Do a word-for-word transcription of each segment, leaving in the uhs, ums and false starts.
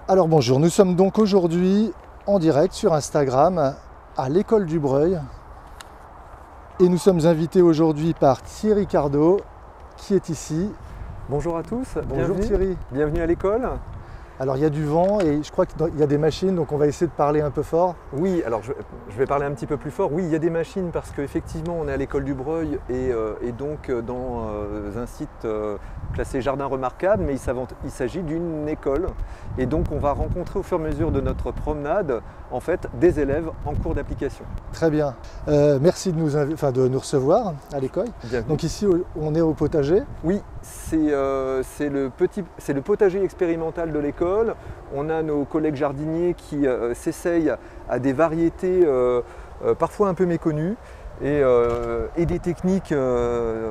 Alors bonjour, nous sommes donc aujourd'hui en direct sur Instagram à l'école du Breuil et nous sommes invités aujourd'hui par Thierry Cardot qui est ici. Bonjour à tous, Bonjour bienvenue, Thierry. Bienvenue à l'école. Alors il y a du vent et je crois qu'il y a des machines, donc on va essayer de parler un peu fort. Oui, alors je, je vais parler un petit peu plus fort. Oui, il y a des machines parce qu'effectivement on est à l'école du Breuil et, euh, et donc dans euh, un site euh, classé jardin remarquable, mais il, il s'agit d'une école. Et donc on va rencontrer au fur et à mesure de notre promenade en fait des élèves en cours d'application. Très bien, euh, merci de nous, enfin, de nous recevoir à l'école. Donc ici on est au potager. Oui, c'est euh, le, le potager expérimental de l'école. On a nos collègues jardiniers qui euh, s'essayent à des variétés euh, euh, parfois un peu méconnues et, euh, et des techniques euh,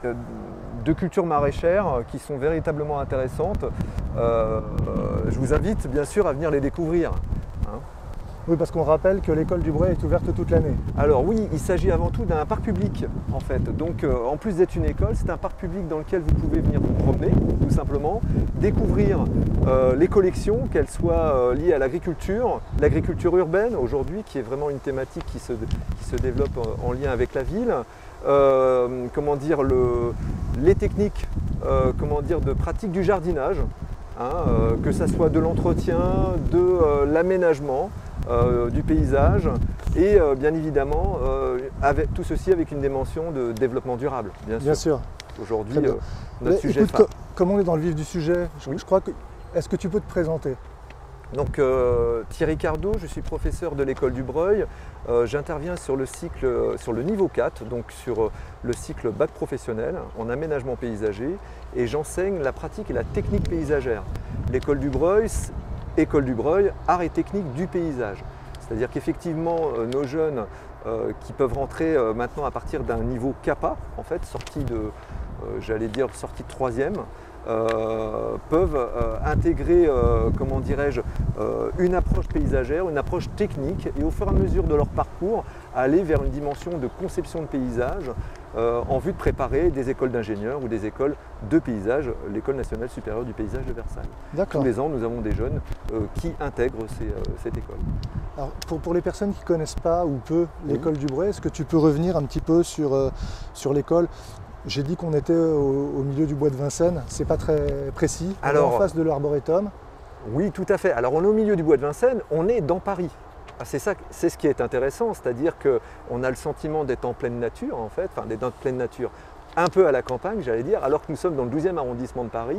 de culture maraîchère qui sont véritablement intéressantes. Euh, je vous invite bien sûr à venir les découvrir. Hein. Oui, parce qu'on rappelle que l'école du Breuil est ouverte toute l'année. Alors oui, il s'agit avant tout d'un parc public en fait. Donc euh, en plus d'être une école, c'est un parc public dans lequel vous pouvez venir vous promener tout simplement, découvrir euh, les collections, qu'elles soient euh, liées à l'agriculture, l'agriculture urbaine aujourd'hui qui est vraiment une thématique qui se, qui se développe en, en lien avec la ville. Euh, comment dire, le, les techniques euh, comment dire, de pratique du jardinage, hein, euh, que ça soit de l'entretien, de euh, l'aménagement. Euh, du paysage et euh, bien évidemment euh, avec, tout ceci avec une dimension de développement durable, bien sûr. Bien sûr. Aujourd'hui, euh, notre Mais sujet écoute, co comme on est dans le vif du sujet, je, oui. je crois que... Est-ce que tu peux te présenter? Donc euh, Thierry Cardot, je suis professeur de l'école du Breuil. Euh, J'interviens sur le cycle, sur le niveau quatre, donc sur le cycle bac professionnel en aménagement paysager et j'enseigne la pratique et la technique paysagère. L'école du Breuil, École du Breuil, art et technique du paysage. C'est-à-dire qu'effectivement, euh, nos jeunes euh, qui peuvent rentrer euh, maintenant à partir d'un niveau CAPA, en fait, sortie de, euh, j'allais dire, sortie de troisième, euh, peuvent euh, intégrer, euh, comment dirais-je, euh, une approche paysagère, une approche technique, et au fur et à mesure de leur parcours, aller vers une dimension de conception de paysage euh, en vue de préparer des écoles d'ingénieurs ou des écoles de paysage, l'école nationale supérieure du paysage de Versailles. Tous les ans, nous avons des jeunes euh, qui intègrent ces, euh, cette école. Alors, pour, pour les personnes qui ne connaissent pas ou peu l'école oui. du Breuil, est-ce que tu peux revenir un petit peu sur, euh, sur l'école? J'ai dit qu'on était au, au milieu du bois de Vincennes, c'est pas très précis. On Alors, est en face de l'arboretum. Oui, tout à fait. Alors on est au milieu du bois de Vincennes, on est dans Paris. C'est ça, c'est ce qui est intéressant, c'est-à-dire qu'on a le sentiment d'être en pleine nature, en fait, enfin d'être en pleine nature, un peu à la campagne, j'allais dire, alors que nous sommes dans le douzième arrondissement de Paris,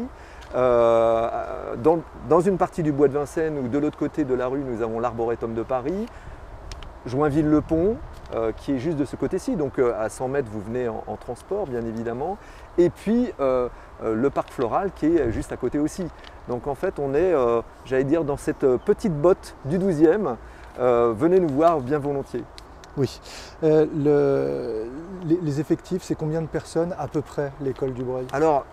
euh, dans, dans une partie du bois de Vincennes où de l'autre côté de la rue, nous avons l'arboretum de Paris, Joinville-le-Pont, euh, qui est juste de ce côté-ci, donc euh, à cent mètres, vous venez en, en transport, bien évidemment, et puis euh, euh, le parc floral qui est juste à côté aussi. Donc en fait, on est, euh, j'allais dire, dans cette petite botte du douzième, Euh, venez nous voir bien volontiers. Oui. Euh, le, les, les effectifs, c'est combien de personnes à peu près l'école du Breuil? Alors,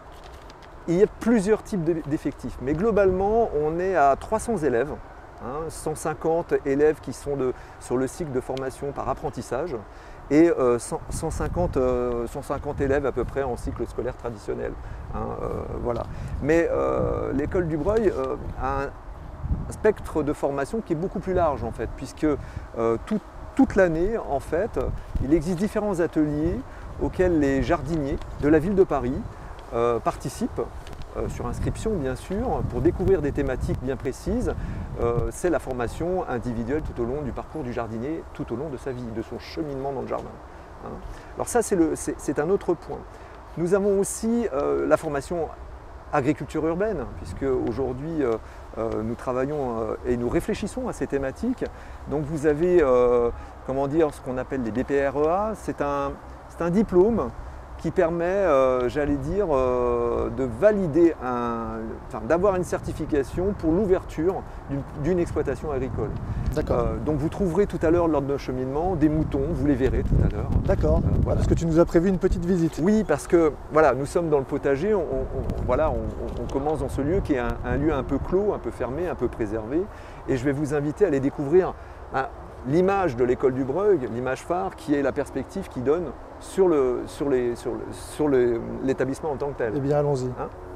il y a plusieurs types d'effectifs, mais globalement, on est à trois cents élèves, hein, cent cinquante élèves qui sont de, sur le cycle de formation par apprentissage et euh, cent, cent, cinquante, euh, cent cinquante élèves à peu près en cycle scolaire traditionnel. Hein, euh, voilà. Mais euh, l'école du Breuil euh, a un un spectre de formation qui est beaucoup plus large en fait, puisque euh, tout, toute l'année en fait, il existe différents ateliers auxquels les jardiniers de la ville de Paris euh, participent, euh, sur inscription bien sûr, pour découvrir des thématiques bien précises. Euh, C'est la formation individuelle tout au long du parcours du jardinier, tout au long de sa vie, de son cheminement dans le jardin. Hein. Alors ça c'est un autre point. Nous avons aussi euh, la formation agriculture urbaine, puisque aujourd'hui euh, euh, nous travaillons euh, et nous réfléchissons à ces thématiques. Donc vous avez euh, comment dire, ce qu'on appelle les B P R E A, c'est un, c'est un diplôme qui permet, euh, j'allais dire, euh, de valider, un, enfin, d'avoir une certification pour l'ouverture d'une exploitation agricole. D'accord. Euh, donc vous trouverez tout à l'heure lors de notre cheminement des moutons, vous les verrez tout à l'heure. D'accord, euh, voilà. Parce que tu nous as prévu une petite visite. Oui, parce que voilà, nous sommes dans le potager, on, on, voilà, on, on commence dans ce lieu qui est un, un lieu un peu clos, un peu fermé, un peu préservé, et je vais vous inviter à aller découvrir hein, l'image de l'école du Breuil, l'image phare, qui est la perspective qu'il donne sur l'établissement le, sur le, sur le, sur en tant que tel. Eh bien, allons-y. Hein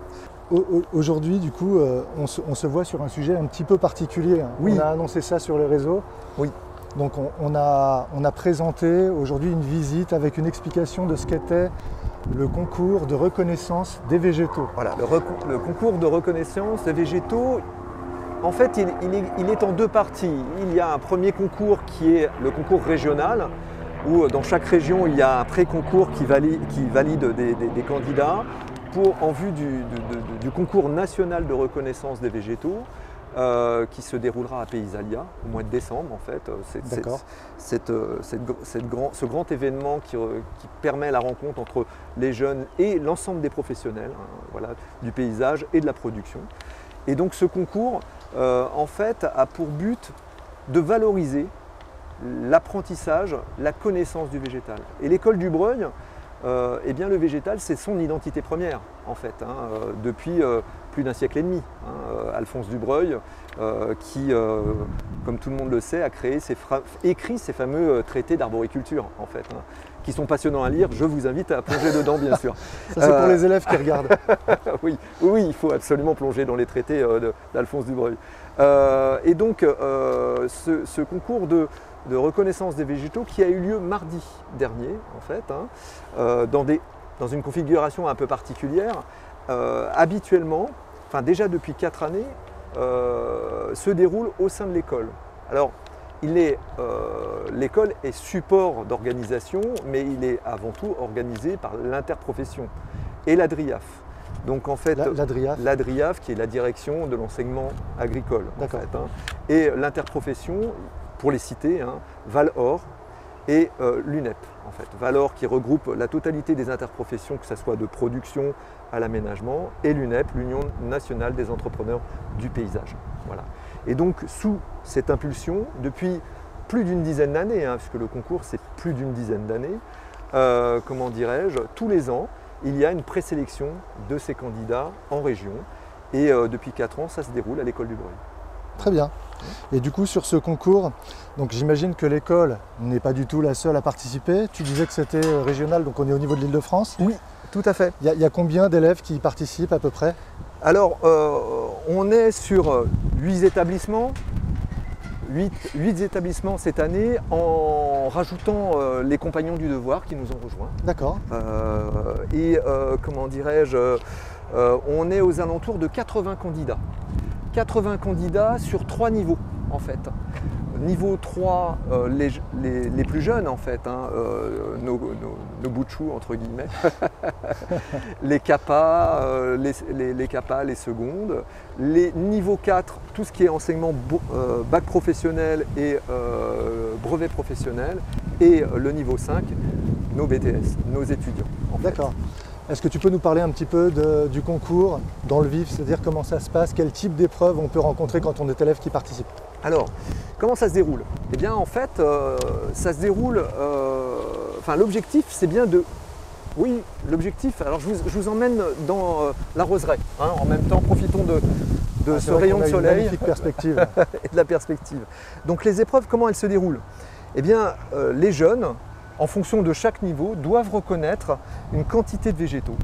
Aujourd'hui, du coup, euh, on, se, on se voit sur un sujet un petit peu particulier. Hein. Oui. On a annoncé ça sur les réseaux. Oui. Donc on, on, a, on a présenté aujourd'hui une visite avec une explication de ce qu'était le concours de reconnaissance des végétaux. Voilà, le, le concours de reconnaissance des végétaux, en fait, il, il, est, il est en deux parties. Il y a un premier concours qui est le concours régional, où dans chaque région, il y a un pré-concours qui valide, qui valide des, des, des candidats pour, en vue du, du, du, du concours national de reconnaissance des végétaux. Euh, qui se déroulera à Paysalia au mois de décembre en fait. C'est, c'est, cette, cette, cette grand, ce grand événement qui, qui permet la rencontre entre les jeunes et l'ensemble des professionnels hein, voilà, du paysage et de la production. Et donc ce concours euh, en fait a pour but de valoriser l'apprentissage, la connaissance du végétal. Et l'école du Breuil, euh, eh bien, le végétal c'est son identité première en fait, hein, euh, depuis euh, plus d'un siècle et demi. Hein, Alphonse du Breuil, euh, qui, euh, comme tout le monde le sait, a créé ses écrit ces fameux traités d'arboriculture, en fait, hein, qui sont passionnants à lire. Je vous invite à plonger dedans, bien sûr. Ça, c'est euh... pour les élèves qui regardent. oui, oui, il faut absolument plonger dans les traités euh, d'Alphonse du Breuil. Euh, et donc, euh, ce, ce concours de, de reconnaissance des végétaux qui a eu lieu mardi dernier, en fait, hein, euh, dans, des, dans une configuration un peu particulière, euh, habituellement, enfin déjà depuis quatre années, euh, se déroule au sein de l'école. Alors, euh, l'école est support d'organisation, mais il est avant tout organisé par l'interprofession et l'A D R I A F. Donc en fait, l'A D R I A F, l'A D R I A F qui est la direction de l'enseignement agricole, en fait, hein, et l'interprofession, pour les citer, hein, Valor et euh, l'U N E P. En fait. Valor qui regroupe la totalité des interprofessions, que ce soit de production à l'aménagement, et l'U N E P, l'Union nationale des entrepreneurs du paysage. Voilà. Et donc sous cette impulsion, depuis plus d'une dizaine d'années, hein, puisque le concours c'est plus d'une dizaine d'années, euh, comment dirais-je, tous les ans, il y a une présélection de ces candidats en région. Et euh, depuis quatre ans, ça se déroule à l'école du Breuil. Très bien. Et du coup, sur ce concours, donc j'imagine que l'école n'est pas du tout la seule à participer. Tu disais que c'était régional, donc on est au niveau de l'Île-de-France. Oui, tout à fait. Il y, y a combien d'élèves qui y participent à peu près? Alors, euh, on est sur huit établissements. huit établissements cette année, en rajoutant euh, les compagnons du devoir qui nous ont rejoints. D'accord. Euh, et euh, comment dirais-je, euh, on est aux alentours de quatre-vingts candidats. quatre-vingts candidats sur trois niveaux en fait. Niveau trois, euh, les, les, les plus jeunes en fait, hein, euh, nos, nos, nos bouts de chou entre guillemets, les CAPA, euh, les, les, les CAPA, les secondes, les niveaux quatre, tout ce qui est enseignement euh, bac professionnel et euh, brevet professionnel, et le niveau cinq, nos B T S, nos étudiants. D'accord. Est-ce que tu peux nous parler un petit peu de, du concours dans le vif, c'est-à-dire comment ça se passe, quel type d'épreuves on peut rencontrer quand on est élève qui participe? Alors, comment ça se déroule? Eh bien, en fait, euh, ça se déroule. Euh, enfin, l'objectif, c'est bien de. Oui, l'objectif. Alors, je vous, je vous emmène dans euh, la roseraie. Hein, en même temps, profitons de, de ah, ce rayon de soleil. Une magnifique perspective. Et de la perspective. Donc, les épreuves, comment elles se déroulent? Eh bien, euh, les jeunes, en fonction de chaque niveau, doivent reconnaître une quantité de végétaux.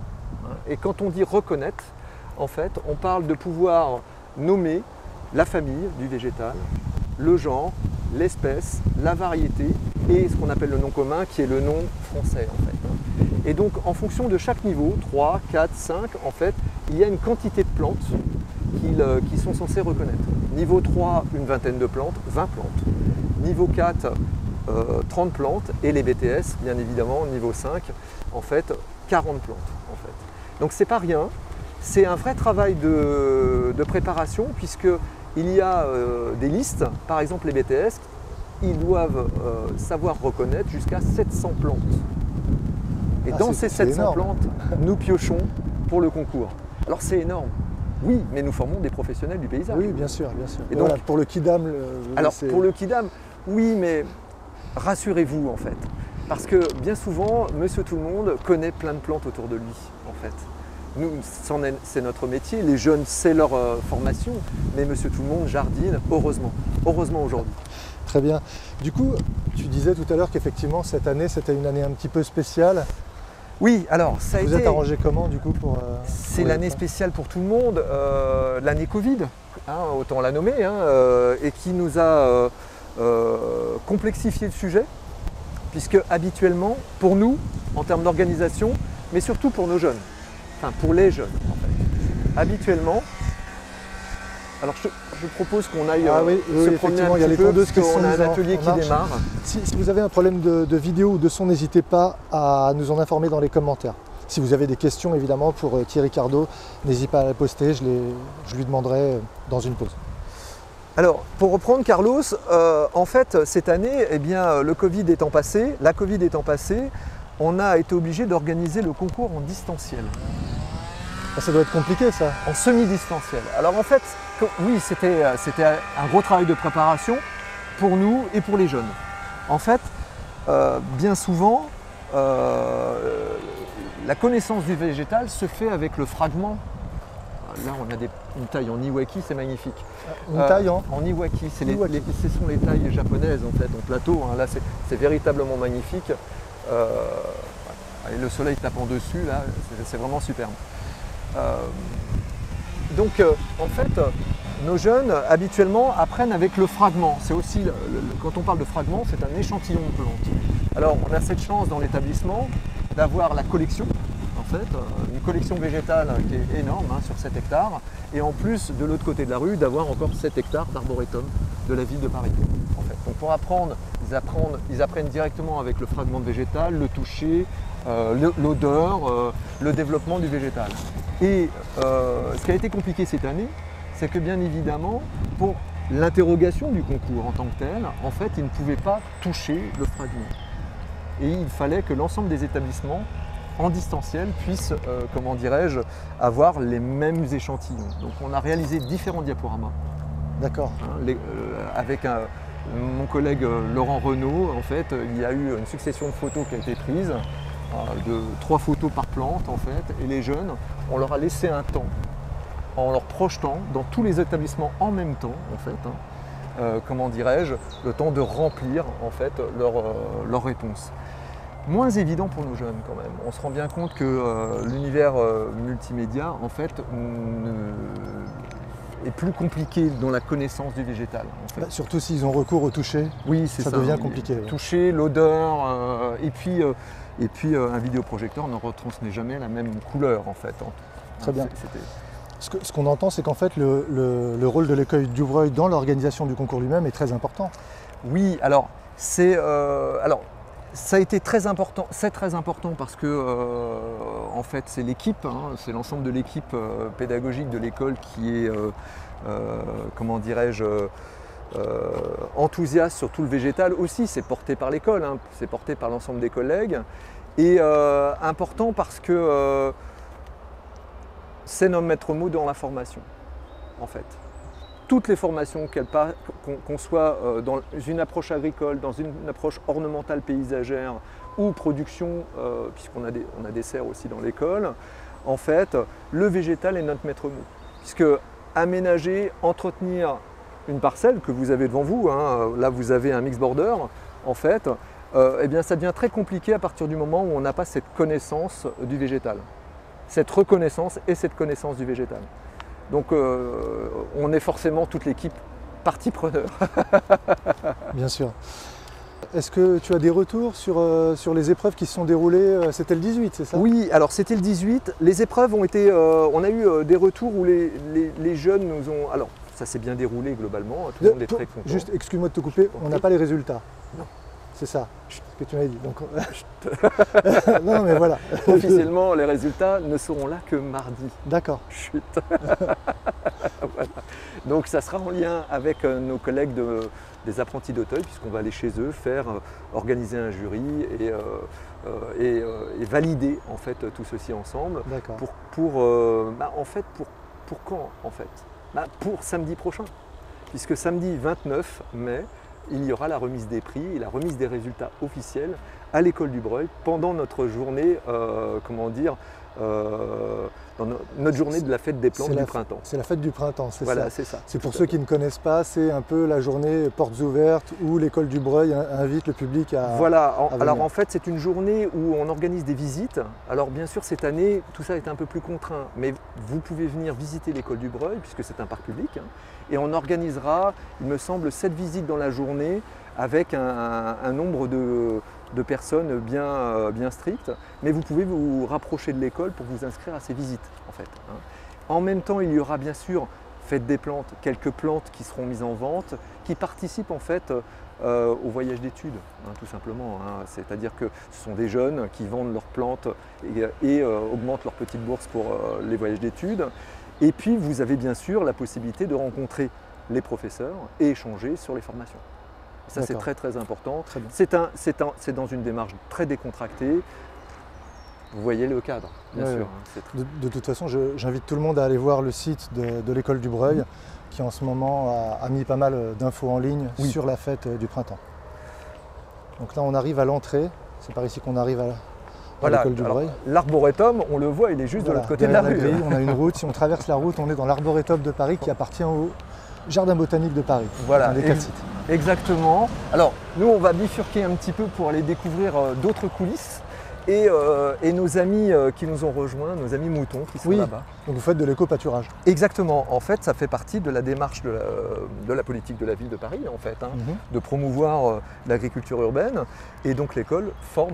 Et quand on dit reconnaître, en fait, on parle de pouvoir nommer la famille du végétal, le genre, l'espèce, la variété et ce qu'on appelle le nom commun qui est le nom français en fait. Et donc en fonction de chaque niveau, trois, quatre, cinq, en fait, il y a une quantité de plantes qui, euh, qui sont censées reconnaître. Niveau trois, une vingtaine de plantes, vingt plantes. Niveau quatre, euh, trente plantes et les B T S, bien évidemment, niveau cinq, en fait, quarante plantes. En fait. Donc c'est pas rien, c'est un vrai travail de, de préparation puisque il y a euh, des listes, par exemple les B T S, ils doivent euh, savoir reconnaître jusqu'à sept cents plantes. Et ah, dans ces sept cents plantes, nous piochons pour le concours. Alors c'est énorme, oui, mais nous formons des professionnels du paysage. Oui, bien sûr, bien sûr. Et donc, voilà, pour le Quidam, le, alors pour le Quidam, oui, mais rassurez-vous en fait, parce que bien souvent, Monsieur Tout-le-Monde connaît plein de plantes autour de lui en fait. Nous, c'est notre métier, les jeunes, c'est leur euh, formation, mais Monsieur Tout-le-Monde jardine, heureusement, heureusement aujourd'hui. Très bien. Du coup, tu disais tout à l'heure qu'effectivement, cette année, c'était une année un petit peu spéciale. Oui, alors ça a Vous été... êtes arrangé comment du coup pour... Euh, C'est l'année spéciale pour tout le monde, euh, l'année Covid, hein, autant la nommer, hein, euh, et qui nous a euh, euh, complexifié le sujet, puisque habituellement, pour nous, en termes d'organisation, mais surtout pour nos jeunes, enfin pour les jeunes en fait, habituellement, alors je, je propose qu'on aille ah, oui, euh, oui, se promener un il y a petit les peu, tondeuses parce qui qu'on a sont un atelier en qui marche. démarre. Si, si vous avez un problème de, de vidéo ou de son, n'hésitez pas à nous en informer dans les commentaires. Si vous avez des questions évidemment pour euh, Thierry Cardot, n'hésitez pas à la poster, je, les, je lui demanderai euh, dans une pause. Alors, pour reprendre Carlos, euh, en fait, cette année, eh bien, le Covid étant passé, la Covid étant passée, on a été obligé d'organiser le concours en distanciel. Ah, ça doit être compliqué ça. En semi-distanciel. Alors en fait, oui, c'était un gros travail de préparation pour nous et pour les jeunes. En fait, euh, bien souvent, euh, la connaissance du végétal se fait avec le fragment. Là, on a des, une taille en iwaki, c'est magnifique. Une taille en, euh, en iwaki, c'est les, les, ce sont les tailles japonaises en fait, en plateau. Hein. Là, c'est véritablement magnifique. Euh, et le soleil tapant dessus, là, c'est vraiment superbe. Euh, donc, euh, en fait, nos jeunes habituellement apprennent avec le fragment. C'est aussi, le, le, quand on parle de fragment, c'est un échantillon de plantes. Alors, on a cette chance dans l'établissement d'avoir la collection. En fait, une collection végétale qui est énorme, hein, sur sept hectares, et en plus, de l'autre côté de la rue, d'avoir encore sept hectares d'arboretum de la ville de Paris. En fait. Donc pour apprendre ils, apprennent, ils apprennent directement avec le fragment de végétal, le toucher, euh, l'odeur, euh, le développement du végétal. Et euh, ce qui a été compliqué cette année, c'est que bien évidemment, pour l'interrogation du concours en tant que tel, en fait, ils ne pouvaient pas toucher le fragment. Et il fallait que l'ensemble des établissements en distanciel puissent, euh, comment dirais-je, avoir les mêmes échantillons. Donc on a réalisé différents diaporamas. D'accord. Hein, les, euh, avec un, mon collègue euh, Laurent Renaud, en fait, il y a eu une succession de photos qui a été prise, euh, de trois photos par plante en fait, et les jeunes, on leur a laissé un temps, en leur projetant dans tous les établissements en même temps, en fait, hein, euh, comment dirais-je, le temps de remplir en fait leur, euh, leur réponse. Moins évident pour nos jeunes quand même. On se rend bien compte que euh, l'univers euh, multimédia en fait ne... est plus compliqué dans la connaissance du végétal. En fait. Bah, surtout s'ils ont recours au toucher, oui, ça, ça devient oui. compliqué. Ouais. Toucher, l'odeur, euh, et puis, euh, et puis euh, un vidéoprojecteur ne retransmet jamais la même couleur en fait. Très bien. Ce qu'on ce qu'on entend, c'est qu'en fait le, le, le rôle de l'école du Breuil dans l'organisation du concours lui-même est très important. Oui, alors c'est euh, alors ça a été très important, c'est très important parce que euh, en fait c'est l'équipe, hein, c'est l'ensemble de l'équipe euh, pédagogique de l'école qui est, euh, euh, comment dirais-je, euh, enthousiaste sur tout le végétal aussi, c'est porté par l'école, hein, c'est porté par l'ensemble des collègues, et euh, important parce que euh, c'est notre maître mot dans la formation, en fait. Toutes les formations, qu'on qu'on soit dans une approche agricole, dans une approche ornementale paysagère ou production, euh, puisqu'on a des, on a des serres aussi dans l'école, en fait, le végétal est notre maître mot. Puisque aménager, entretenir une parcelle que vous avez devant vous, hein, là vous avez un mix border, en fait, euh, eh bien ça devient très compliqué à partir du moment où on n'a pas cette connaissance du végétal. Cette reconnaissance et cette connaissance du végétal. Donc euh, on est forcément toute l'équipe partie preneur. Bien sûr. Est-ce que tu as des retours sur, euh, sur les épreuves qui se sont déroulées? C'était le dix-huit, c'est ça? Oui, alors c'était le dix-huit. Les épreuves ont été, euh, on a eu euh, des retours où les, les, les jeunes nous ont... Alors ça s'est bien déroulé globalement, tout le monde est très content. Juste, excuse-moi de te couper, on n'a pas les résultats. Non. C'est ça, ce que tu m'as dit. Donc... non, mais voilà. Officiellement, les résultats ne seront là que mardi. D'accord. Chut. Voilà. Donc ça sera en lien avec nos collègues de, des apprentis d'Auteuil, puisqu'on va aller chez eux, faire euh, organiser un jury et, euh, euh, et, euh, et valider en fait tout ceci ensemble. D'accord. Pour, pour euh, bah, en fait, pour, pour quand en fait bah, pour samedi prochain, puisque samedi vingt-neuf mai, il y aura la remise des prix et la remise des résultats officiels à l'école du Breuil pendant notre journée, euh, comment dire, euh, dans no notre journée de la fête des plantes du printemps. C'est la fête du printemps, c'est voilà, ça. c'est ça. C'est pour ceux qui ne connaissent pas, c'est un peu la journée portes ouvertes où l'école du Breuil invite le public à Voilà, en, à alors en fait c'est une journée où on organise des visites. Alors bien sûr cette année tout ça est un peu plus contraint, mais vous pouvez venir visiter l'école du Breuil puisque c'est un parc public. Hein, et on organisera, il me semble, sept visites dans la journée avec un, un, un nombre de, de personnes bien, euh, bien strictes, mais vous pouvez vous rapprocher de l'école pour vous inscrire à ces visites en fait. Hein. En même temps, il y aura bien sûr fête des plantes, quelques plantes qui seront mises en vente, qui participent en fait euh, au voyage d'études, hein, tout simplement. Hein. C'est-à-dire que ce sont des jeunes qui vendent leurs plantes et, et euh, augmentent leur petite bourse pour euh, les voyages d'études. Et puis vous avez bien sûr la possibilité de rencontrer les professeurs et échanger sur les formations. Ça, c'est très très important. C'est un, c'est un, c'est dans une démarche très décontractée. Vous voyez le cadre, bien ouais, sûr. Hein, de, de toute façon, j'invite tout le monde à aller voir le site de, de l'école du Breuil, mmh. qui en ce moment a, a mis pas mal d'infos en ligne oui. sur la fête du printemps. Donc là, on arrive à l'entrée. C'est par ici qu'on arrive à, à voilà, l'école du Breuil. L'arboretum, on le voit, il est juste voilà, de l'autre côté de la, la rue. Grille, on a une route. Si on traverse la route, on est dans l'arboretum de Paris qui appartient au Jardin botanique de Paris. Voilà. Un des quatre sites. Exactement. Alors, nous, on va bifurquer un petit peu pour aller découvrir euh, d'autres coulisses et, euh, et nos amis euh, qui nous ont rejoints, nos amis moutons qui sont oui. là-bas. Donc vous faites de l'éco-pâturage. Exactement. En fait, ça fait partie de la démarche de la, de la politique de la ville de Paris, en fait, hein, mm-hmm. de promouvoir euh, l'agriculture urbaine. Et donc, l'école forme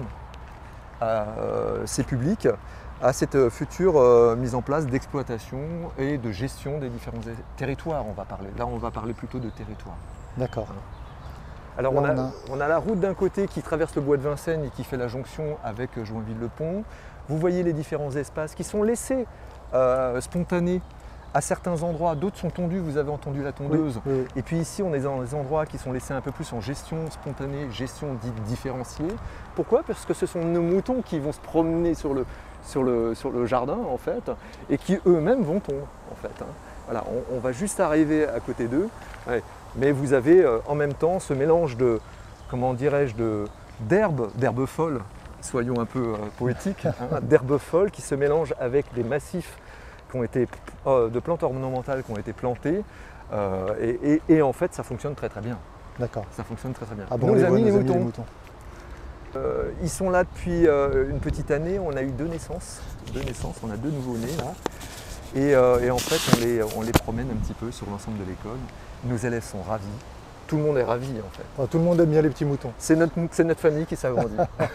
euh, ses publics à cette future euh, mise en place d'exploitation et de gestion des différents territoires, on va parler. Là, on va parler plutôt de territoire. D'accord. Alors, on a, on, a... on a la route d'un côté qui traverse le bois de Vincennes et qui fait la jonction avec Joinville-le-Pont. Vous voyez les différents espaces qui sont laissés euh, spontanés à certains endroits. D'autres sont tondus, vous avez entendu la tondeuse. Oui, oui. Et puis ici, on est dans des endroits qui sont laissés un peu plus en gestion spontanée, gestion dite différenciée. Pourquoi? Parce que ce sont nos moutons qui vont se promener sur le, sur le, sur le jardin, en fait, et qui eux-mêmes vont tondre, en fait. Hein. Voilà, on, on va juste arriver à côté d'eux. Ouais. Mais vous avez euh, en même temps ce mélange de, comment dirais-je, d'herbes, d'herbes folles, soyons un peu euh, poétiques, hein, d'herbes folles qui se mélangent avec des massifs qui ont été, euh, de plantes ornementales qui ont été plantées. Euh, et, et, et en fait, ça fonctionne très très bien. D'accord. Ça fonctionne très très bien. Ah bon, nos amis les moutons. Les moutons. Euh, ils sont là depuis euh, une petite année. On a eu deux naissances. Deux naissances. On a deux nouveaux-nés là. Et, euh, et en fait, on les, on les promène un petit peu sur l'ensemble de l'école. Nos élèves sont ravis. Tout le monde est ravi en fait. Enfin, tout le monde aime bien les petits moutons. C'est notre, c'est notre famille qui s'agrandit.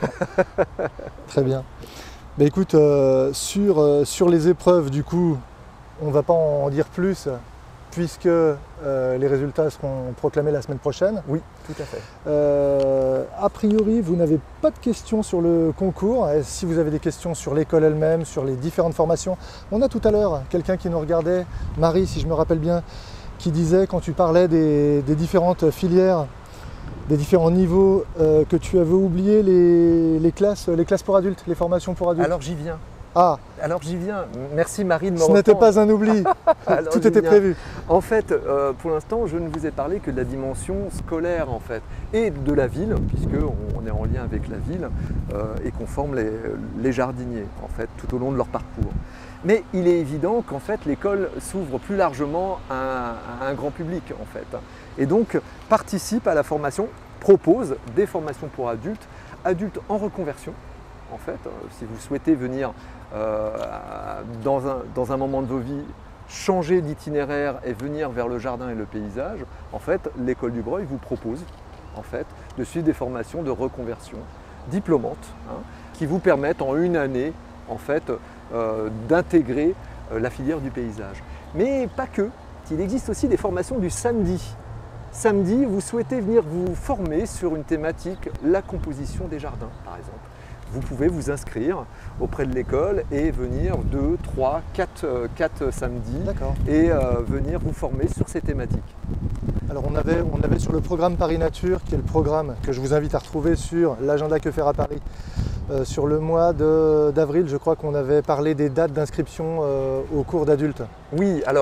Très bien. Mais écoute, euh, sur, euh, sur les épreuves, du coup, on ne va pas en dire plus puisque euh, les résultats seront proclamés la semaine prochaine. Oui, tout à fait. Euh, a priori, vous n'avez pas de questions sur le concours. Et si vous avez des questions sur l'école elle-même, sur les différentes formations, on a tout à l'heure quelqu'un qui nous regardait, Marie, si je me rappelle bien, qui disait, quand tu parlais des, des différentes filières, des différents niveaux, euh, que tu avais oublié les, les, classes, les classes pour adultes, les formations pour adultes. Alors j'y viens. Ah. Alors j'y viens. Merci Marie de me Ce n'était pas un oubli. Tout était prévu. En fait, euh, pour l'instant, je ne vous ai parlé que de la dimension scolaire en fait, et de la ville, puisqu'on est en lien avec la ville euh, et qu'on forme les, les jardiniers en fait, tout au long de leur parcours. Mais il est évident qu'en fait l'école s'ouvre plus largement à, à un grand public en fait, et donc participe à la formation, propose des formations pour adultes, adultes en reconversion en fait. Si vous souhaitez venir euh, dans, un, dans un moment de vos vies changer d'itinéraire et venir vers le jardin et le paysage, en fait l'école du Breuil vous propose en fait de suivre des formations de reconversion diplômantes, hein, qui vous permettent en une année en fait Euh, d'intégrer euh, la filière du paysage. Mais pas que, il existe aussi des formations du samedi. Samedi, vous souhaitez venir vous former sur une thématique, la composition des jardins par exemple. Vous pouvez vous inscrire auprès de l'école et venir deux, trois, quatre, quatre samedis et euh, venir vous former sur ces thématiques. Alors on avait, on avait sur le programme Paris Nature, qui est le programme que je vous invite à retrouver sur l'agenda Que faire à Paris, euh, sur le mois d'avril, je crois qu'on avait parlé des dates d'inscription euh, aux cours d'adultes. Oui, alors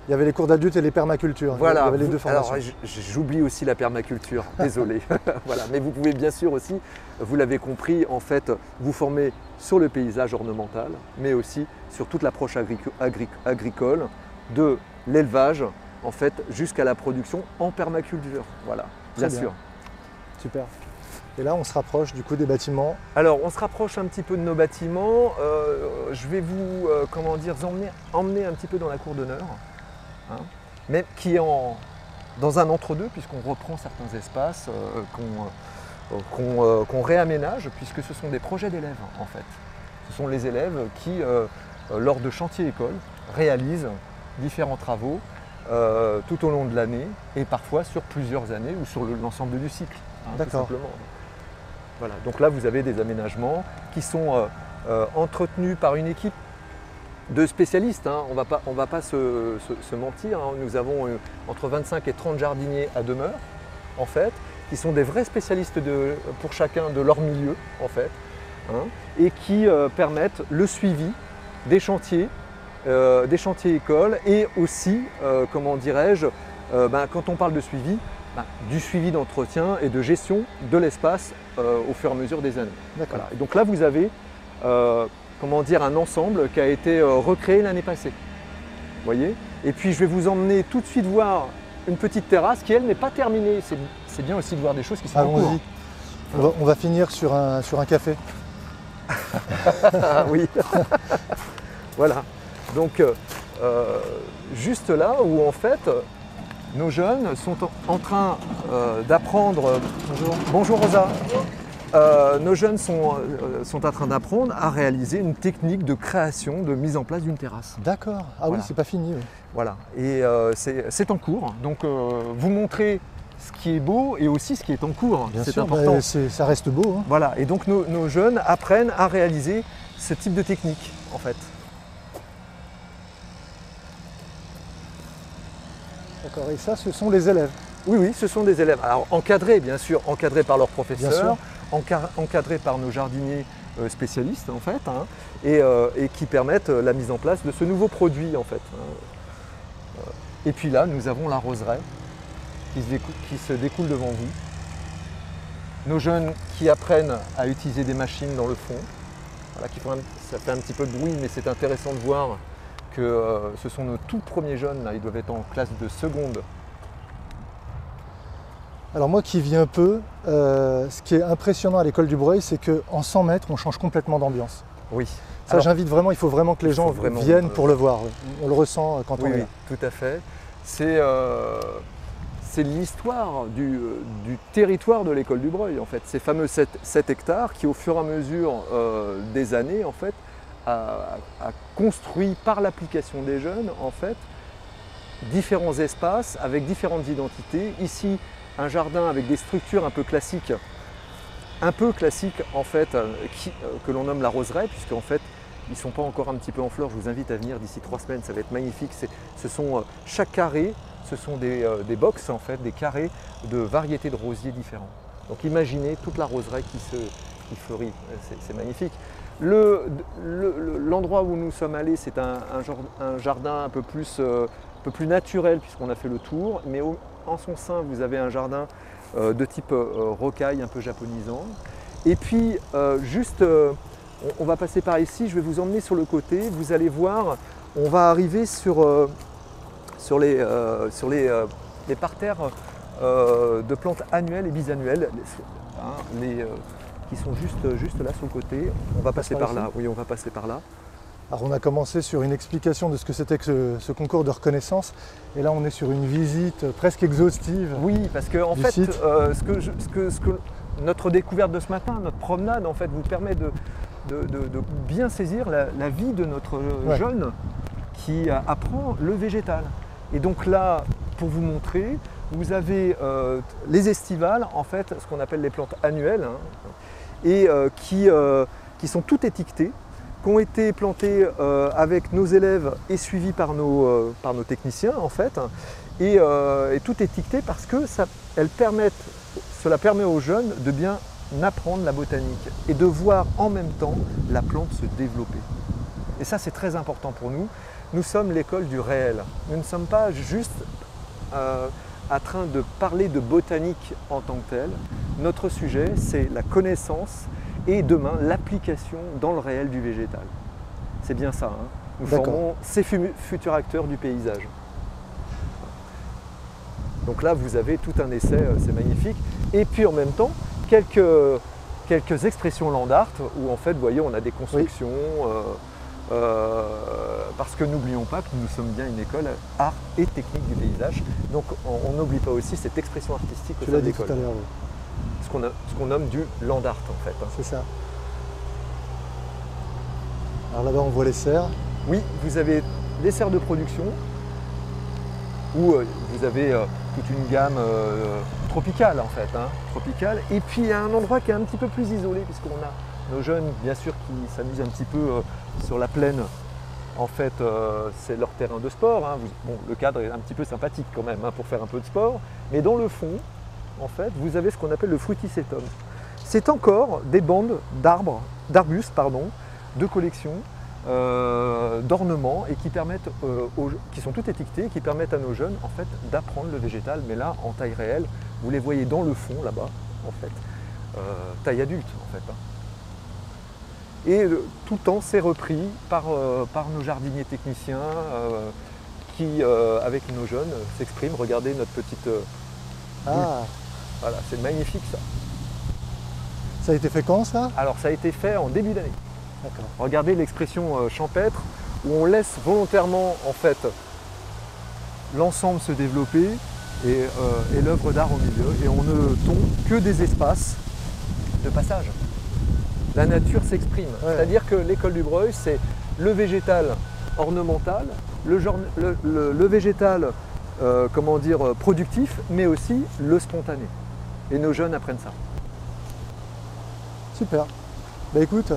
Il y avait les cours d'adultes et les permacultures. Voilà. Il y avait les deux formations. Alors j'oublie aussi la permaculture, désolé. Voilà. Mais vous pouvez bien sûr aussi, vous l'avez compris, en fait, vous former sur le paysage ornemental, mais aussi sur toute l'approche agrico agric agricole, de l'élevage, en fait, jusqu'à la production en permaculture. Voilà, bien, bien sûr. Super. Et là, on se rapproche du coup des bâtiments. Alors, on se rapproche un petit peu de nos bâtiments. Euh, je vais vous, euh, comment dire, emmener, emmener un petit peu dans la cour d'honneur, hein, mais qui est en, dans un entre-deux, puisqu'on reprend certains espaces euh, qu'on euh, qu'on euh, qu'on réaménage, puisque ce sont des projets d'élèves, en fait. Ce sont les élèves qui, euh, euh, lors de chantiers écoles, réalisent différents travaux euh, tout au long de l'année, et parfois sur plusieurs années, ou sur l'ensemble du cycle, hein, tout simplement. Voilà. Donc là, vous avez des aménagements qui sont euh, euh, entretenus par une équipe de spécialistes. Hein. On ne va pas, on va pas se, se, se mentir. Hein. Nous avons euh, entre vingt-cinq et trente jardiniers à demeure, en fait, qui sont des vrais spécialistes de, pour chacun de leur milieu, en fait, hein, et qui euh, permettent le suivi des chantiers, euh, des chantiers écoles, et aussi, euh, comment dirais-je, euh, ben, quand on parle de suivi, ben, du suivi d'entretien et de gestion de l'espace euh, au fur et à mesure des années. Voilà. Et donc là, vous avez euh, comment dire, un ensemble qui a été euh, recréé l'année passée. Vous voyez? Et puis je vais vous emmener tout de suite voir une petite terrasse qui, elle, n'est pas terminée. C'est bien aussi de voir des choses qui sont en cours. On va, on va finir sur un, sur un café. Oui. Voilà. Donc, euh, juste là où en fait, nos jeunes sont en train euh, d'apprendre. Bonjour. Bonjour Rosa. Euh, nos jeunes sont, euh, sont en train d'apprendre à réaliser une technique de création, de mise en place d'une terrasse. D'accord. Ah voilà. Oui, c'est pas fini. Oui. Voilà. Et euh, c'est en cours. Donc, euh, vous montrez ce qui est beau et aussi ce qui est en cours. C'est important. Bah, ça reste beau. Hein. Voilà. Et donc, nos, nos jeunes apprennent à réaliser ce type de technique, en fait. D'accord. Et ça, ce sont les élèves? Oui, oui, ce sont des élèves. Alors, encadrés, bien sûr, encadrés par leurs professeurs, encadrés par nos jardiniers euh, spécialistes, en fait, hein, et, euh, et qui permettent la mise en place de ce nouveau produit, en fait. Hein. Et puis là, nous avons la roseraie qui se, qui se découle devant vous. Nos jeunes qui apprennent à utiliser des machines dans le fond. Voilà, qui font un, ça fait un petit peu de bruit, mais c'est intéressant de voir que euh, ce sont nos tout premiers jeunes, là, ils doivent être en classe de seconde. Alors moi qui viens peu, euh, ce qui est impressionnant à l'école du Breuil, c'est qu'en cent mètres, on change complètement d'ambiance. Oui. Ça, j'invite vraiment, il faut vraiment que les gens vraiment viennent pour le voir. On le ressent quand oui, on est oui, là. Tout à fait. C'est euh, l'histoire du, du territoire de l'école du Breuil, en fait. Ces fameux sept hectares qui, au fur et à mesure euh, des années, en fait, a, a construit par l'application des jeunes, en fait, différents espaces avec différentes identités. Ici, un jardin avec des structures un peu classiques, un peu classiques en fait, qui, euh, que l'on nomme la roseraie, puisque en fait, ils ne sont pas encore un petit peu en fleurs. Je vous invite à venir d'ici trois semaines, ça va être magnifique. Ce sont, euh, chaque carré, ce sont des, euh, des box, en fait, des carrés de variétés de rosiers différents. Donc imaginez toute la roseraie qui, se, qui fleurit, c'est magnifique. L'endroit le, le, où nous sommes allés, c'est un, un, un jardin un peu plus, euh, un peu plus naturel, puisqu'on a fait le tour, mais au, en son sein, vous avez un jardin euh, de type euh, rocaille, un peu japonisant. Et puis, euh, juste, euh, on, on va passer par ici, je vais vous emmener sur le côté. Vous allez voir, on va arriver sur, euh, sur, les, euh, sur les, euh, les parterres euh, de plantes annuelles et bisannuelles, les, hein, les, euh, qui sont juste, juste là sur le côté. On va passer par, par là. Oui, on va passer par là. Alors on a commencé sur une explication de ce que c'était que ce, ce concours de reconnaissance et là on est sur une visite presque exhaustive. Oui, parce que en fait, euh, ce, que je, ce, que, ce que notre découverte de ce matin, notre promenade en fait vous permet de, de, de, de bien saisir la, la vie de notre ouais. jeune qui apprend le végétal. Et donc là, pour vous montrer, vous avez euh, les estivales, en fait, ce qu'on appelle les plantes annuelles, hein, et euh, qui, euh, qui sont toutes étiquetées, qui ont été plantés euh, avec nos élèves et suivis par nos, euh, par nos techniciens en fait, et, euh, et tout étiqueté parce que ça, elles permettent, cela permet aux jeunes de bien apprendre la botanique et de voir en même temps la plante se développer. Et ça c'est très important pour nous Nous sommes l'école du réel. Nous ne sommes pas juste euh, en train de parler de botanique en tant que telle. Notre sujet, c'est la connaissance et demain l'application dans le réel du végétal. C'est bien ça. Hein. Nous formons ces futurs acteurs du paysage. Donc là, vous avez tout un essai, c'est magnifique. Et puis en même temps, quelques, quelques expressions land art où en fait, vous voyez, on a des constructions. Oui. Euh, euh, parce que n'oublions pas que nous sommes bien une école art et technique du paysage. Donc on n'oublie pas aussi cette expression artistique au sein de l'école. Ce qu'on ce qu'on nomme du land art en fait. Hein. C'est ça. Alors là-bas, on voit les serres. Oui, vous avez les serres de production où euh, vous avez euh, toute une gamme euh, tropicale en fait, hein, tropicale. Et puis il y a un endroit qui est un petit peu plus isolé puisqu'on a nos jeunes bien sûr qui s'amusent un petit peu euh, sur la plaine. En fait, euh, c'est leur terrain de sport. Hein. Vous, bon, le cadre est un petit peu sympathique quand même hein, pour faire un peu de sport. Mais dans le fond, en fait, vous avez ce qu'on appelle le fruticétum. C'est encore des bandes d'arbres, d'arbustes, pardon, de collection. Euh, d'ornements et qui permettent, euh, aux, qui sont toutes étiquetées, qui permettent à nos jeunes en fait d'apprendre le végétal, mais là en taille réelle. Vous les voyez dans le fond là-bas, en fait, euh, taille adulte en fait. Hein. Et euh, tout le temps c'est repris par, euh, par nos jardiniers techniciens euh, qui, euh, avec nos jeunes, s'expriment. Regardez notre petite. Euh, ah. Voilà, c'est magnifique ça. Ça a été fait quand ça? Alors ça a été fait en début d'année. Regardez l'expression champêtre où on laisse volontairement en fait l'ensemble se développer et, euh, et l'œuvre d'art au milieu et on ne tombe que des espaces de passage. La nature s'exprime, ouais. C'est-à-dire que l'école du Breuil c'est le végétal ornemental, le, genre, le, le, le végétal euh, comment dire, productif, mais aussi le spontané. Et nos jeunes apprennent ça. Super. Bah écoute.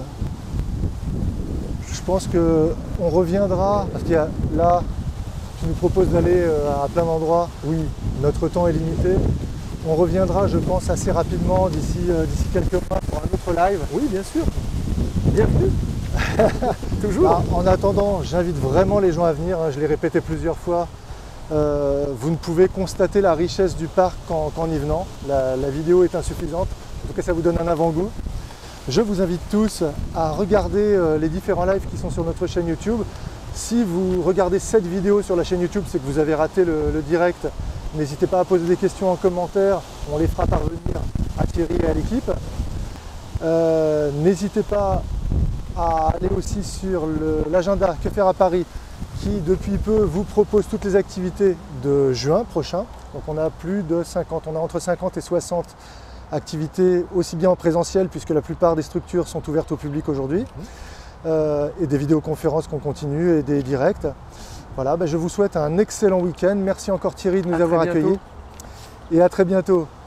Je pense qu'on reviendra, parce qu'il y a là, tu nous proposes d'aller à plein d'endroits, oui, notre temps est limité. On reviendra, je pense, assez rapidement d'ici euh, d'ici quelques mois pour un autre live. Oui, bien sûr. Bienvenue. Toujours. Bah, en attendant, j'invite vraiment les gens à venir, hein, je l'ai répété plusieurs fois. Euh, vous ne pouvez constater la richesse du parc qu'en qu'en y venant. La, la vidéo est insuffisante, en tout cas ça vous donne un avant-goût. Je vous invite tous à regarder les différents lives qui sont sur notre chaîne YouTube. Si vous regardez cette vidéo sur la chaîne YouTube, c'est que vous avez raté le, le direct. N'hésitez pas à poser des questions en commentaire, on les fera parvenir à Thierry et à l'équipe. Euh, N'hésitez pas à aller aussi sur l'agenda Que faire à Paris, qui depuis peu vous propose toutes les activités de juin prochain. Donc on a plus de cinquante, on a entre cinquante et soixante activités aussi bien en présentiel puisque la plupart des structures sont ouvertes au public aujourd'hui, euh, et des vidéoconférences qu'on continue et des directs. Voilà, ben je vous souhaite un excellent week-end. Merci encore Thierry de nous à avoir accueillis et à très bientôt.